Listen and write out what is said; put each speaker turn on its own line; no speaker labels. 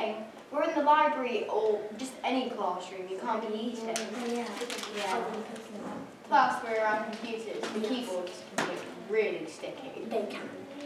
thing. We're in the library or just any classroom. You can't be eating.
Yeah.
Plus, we're around computers. The keyboards can get really sticky.
They can.